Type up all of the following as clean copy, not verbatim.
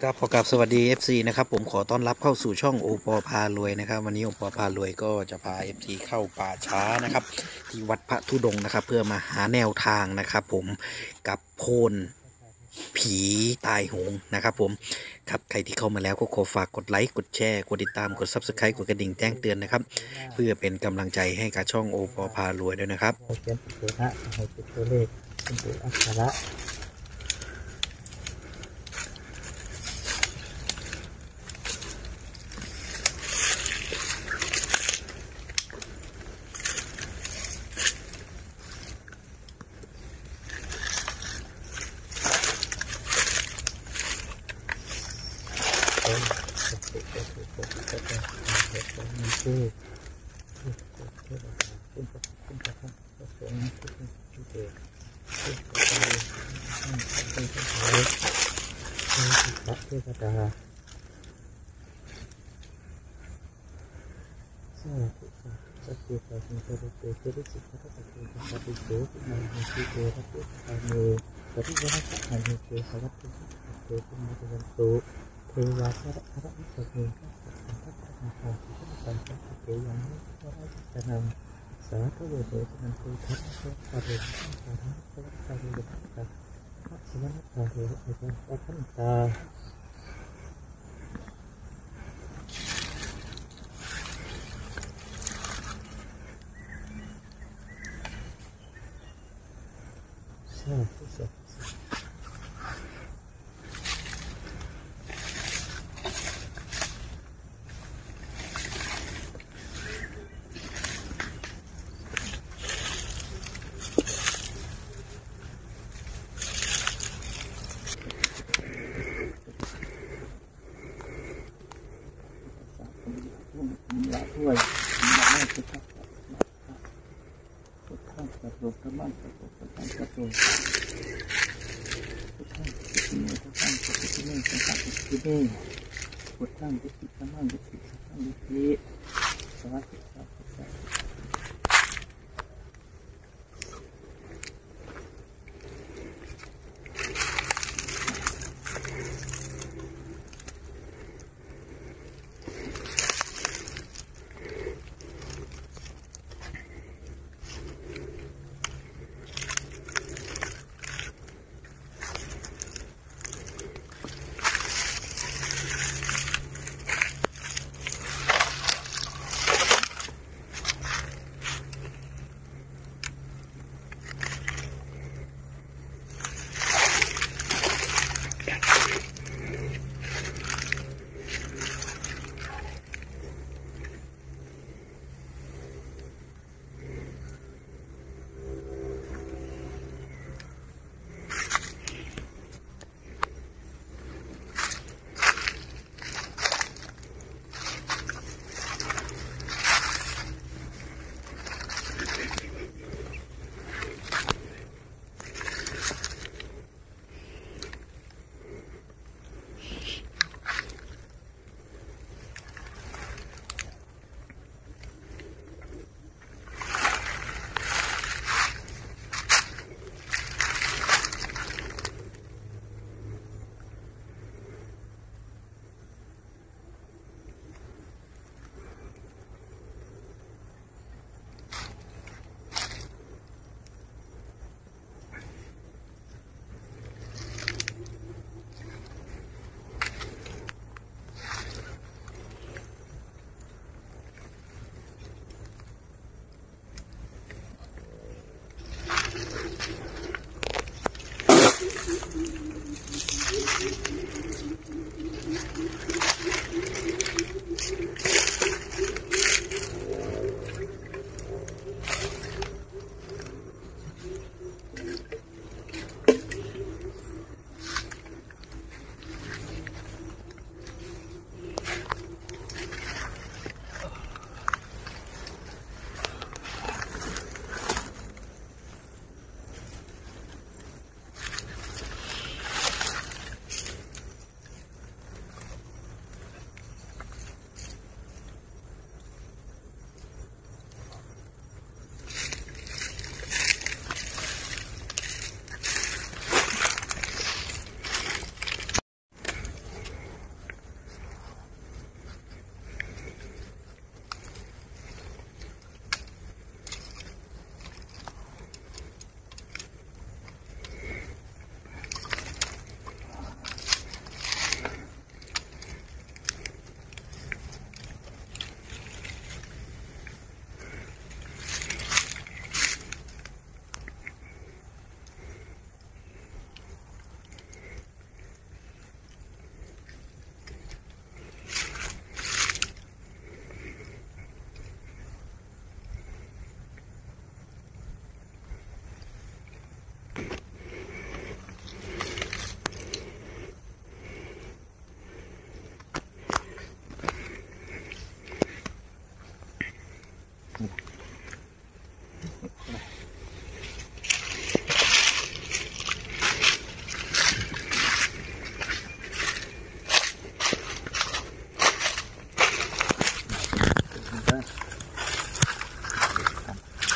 ครับขอกราบสวัสดี FC นะครับผมขอต้อนรับเข้าสู่ช่องโอปอพารวยนะครับวันนี้โอปอพารวยก็จะพา FC เข้าป่าช้านะครับที่วัดพระธุดงค์นะครับเพื่อมาหาแนวทางนะครับผมกับโพนผีตายโหงนะครับผมครับใครที่เข้ามาแล้วก็ขอฝากกดไลค์กดแชร์กดติดตามกด Subscribe กดกระดิ่งแจ้งเตือนนะครับเพื่อเป็นกำลังใจให้กับช่องโอปอพารวยด้วยนะครับให้เป็นตัวนะให้เป็นตัวเลขเป็นตัวอักขระเป็นสติเป็นสติเป็นสติเป็นมีชื่อเป็นพระเป็นพระพระสงฆ์เป็นผู้เด็กเป็นพระเป็นพระเป็นพระเป็นพระเทวดาสาธุสาธุสัจจิตาสิงห์ระเตเจริสิกขาตะเกียงสัพพิโสตินามิสิเกระเตตามีปฏิวัติสังฆเกสวัตถุสัพเพปุญญวันตุเทวาพระพระอิศเมฆสัพพะพระมหาสิทธิสัมปัสเกยังนิพพานิสนังสาธุเวเดชนันตุทัพพระปริภาระพระปริภาระพระสิวะปาริอาจารย์พระพันตาสาธุสาธุละถ้วยละแม่พุทธะพุทธังกระโดดกระมังกระโดดกระมังกระโดดพุทธังพุทธิเมพุทธังพุทธิเมพุทธังพุทธิเมพุทธังพุทธิกระมังพุทธิกระมังพุทธิสาธุสาธุสาธุ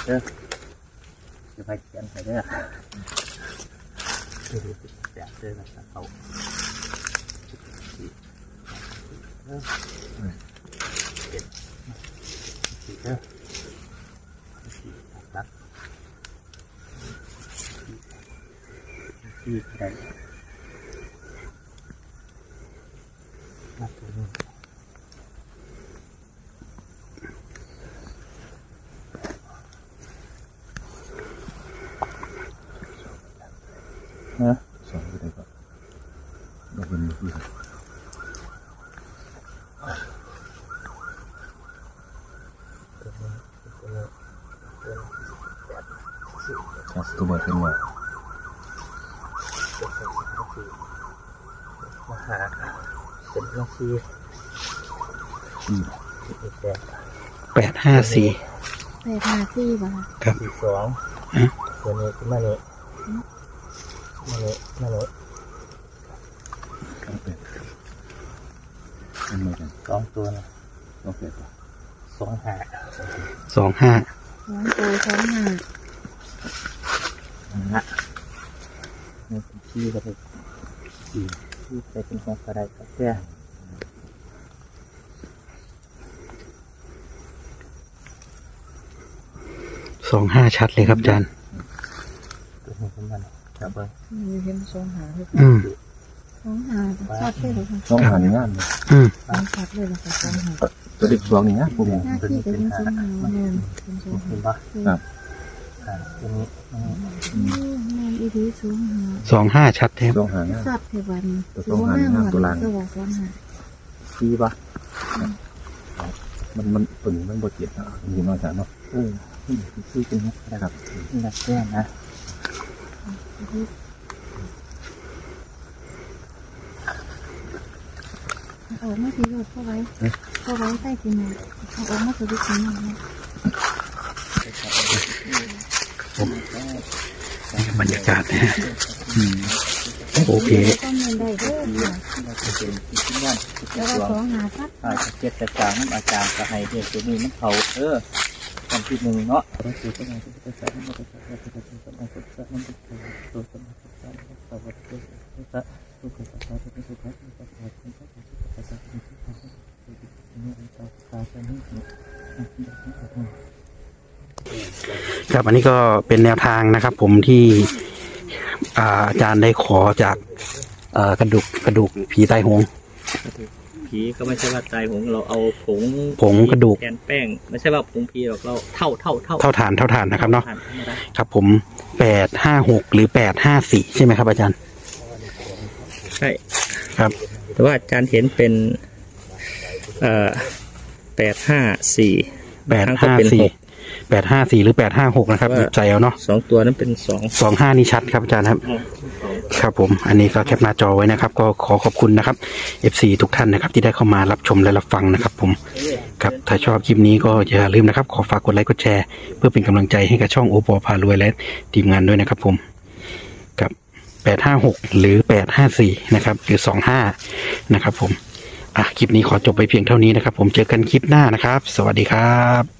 เด้อจะไปเขียนไปเด้อแปดเด้อนะครับเขาเจ็ดสี่เด้อสี่ตัดสี่ได้นับตัวนี้นะสองก็ได้ก็เราเป็นมือที่ตัวเบอร์เป็นว่ามาหาเป็นเรื่องที่ 854 854ป่ะครับ 42ตัวนี้ขึ้นมาเนี่ยมาเลยเป็นเหมือนกันสองตัวนะโอเคป่ะ25 25 2ตัว25 นะนี่เป็นชี้ก็ได้ชี้ไปเป็นของกระไดกับแก่ 25ชัดเลยครับอาจารย์ตัวนี้ขึ้นมาครับเบิ้งมีเห็น25เลย 25ชัดเลยค่ะต้องหาในงานเลยชัดเลยนะคะ25 ตัวเด็กสองนี่นะพวกนี้หน้าที่ก็เป็น25แม่นเป็นเห็น 25 ปะครับตัวนี้แม่นอีดี25 25ชัดแท้ต้องหางานชัดเทวันตัว25ตัวล่างตัว25 ชี้ปะมันตัวนี้มันบดเจ็บนะมีมาจากเนาะชี้ตรงนี้นะครับนี่นะแก้นะออกมาทีรถเข้าไว้ใต้กินมาออกมาตัวที่กินมาบรรยากาศนะฮะโอเคต้องเงินได้เด้อแล้วก็2ชัดเจ็ดแต่จางน้ำอาจารย์จะให้เด็กตัวนี้มันเขาตอนที่หนึ่งเนาะเราคือต้องการที่จะใช้ให้มันเป็นการที่จะทำให้สุดท้ายมันเป็นตัวสมัครสร้างต่อไปเรื่อยๆตัวการศึกษาจะเป็นสุดท้ายที่จะผ่านการศึกษาที่จะเป็นสุดท้ายที่นี่การศึกษาจะนี่ครับอันนี้ก็เป็นแนวทางนะครับผมที่อาจารย์ได้ขอจากกระดูกผีตายโหงผีก็ไม่ใช่ว่าตายหงเราเอาผงกระดูกแทนแป้งไม่ใช่ว่าผงผีหรอกเราเท่าฐานนะครับเนาะครับผม856หรือ854ใช่ไหมครับอาจารย์ใช่ครับแต่ว่าอาจารย์เห็นเป็น 854หรือ856นะครับหยิบใจเอาเนาะ 2ตัวนั้นเป็น 25นี่ชัดครับอาจารย์ครับครับผมอันนี้ก็แคปหน้าจอไว้นะครับก็ขอขอบคุณนะครับ FC ทุกท่านนะครับที่ได้เข้ามารับชมและรับฟังนะครับผมครับถ้าชอบคลิปนี้ก็อย่าลืมนะครับขอฝากกดไลค์กดแชร์เพื่อเป็นกำลังใจให้กับช่องโอปอพารวยและทีมงานด้วยนะครับผมกับ856หรือ854นะครับหรือ25นะครับผมคลิปนี้ขอจบไปเพียงเท่านี้นะครับผมเจอกันคลิปหน้านะครับสวัสดีครับ